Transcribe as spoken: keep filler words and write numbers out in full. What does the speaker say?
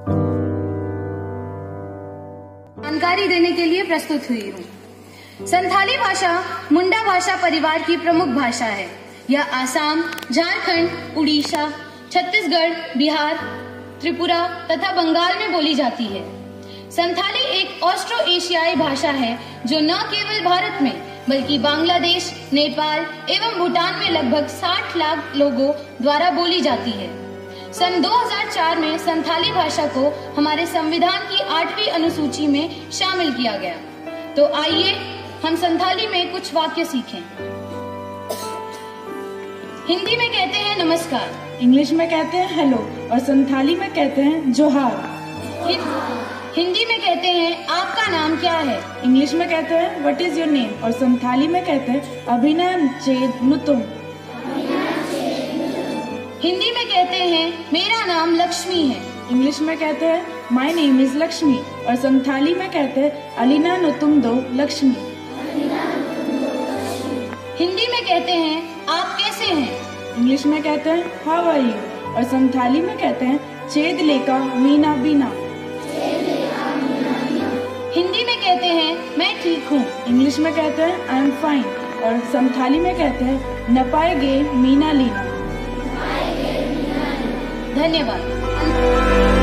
जानकारी देने के लिए प्रस्तुत हुई हूँ। संथाली भाषा मुंडा भाषा परिवार की प्रमुख भाषा है। यह आसाम, झारखंड, उड़ीसा, छत्तीसगढ़, बिहार, त्रिपुरा तथा बंगाल में बोली जाती है। संथाली एक ऑस्ट्रो एशियाई भाषा है जो न केवल भारत में बल्कि बांग्लादेश, नेपाल एवं भूटान में लगभग साठ लाख लोगों द्वारा बोली जाती है। सन दो हज़ार चार में संथाली भाषा को हमारे संविधान की आठवीं अनुसूची में शामिल किया गया। तो आइए हम संथाली में कुछ वाक्य सीखें। हिंदी में कहते हैं नमस्कार, इंग्लिश में कहते हैं हेलो और संथाली में कहते हैं जोहार। हिंदी में कहते हैं आपका नाम क्या है, इंग्लिश में कहते हैं व्हाट इज योर नेम और संथाली में कहते हैं अभिनय चेद नुतुम। हिंदी में कहते हैं मेरा नाम लक्ष्मी है, इंग्लिश में कहते हैं माय नेम इज लक्ष्मी और संथाली में कहते हैं अलीना नुतुम दो लक्ष्मी। हिंदी में कहते हैं आप कैसे हैं, इंग्लिश में कहते हैं हाउ आर यू और संथाली में कहते हैं चेद लेका मीना बीना। हिंदी में कहते हैं मैं ठीक हूँ, इंग्लिश में कहते हैं आई एम फाइन और संथाली में कहते हैं नपाएगे मीना लीना। धन्यवाद।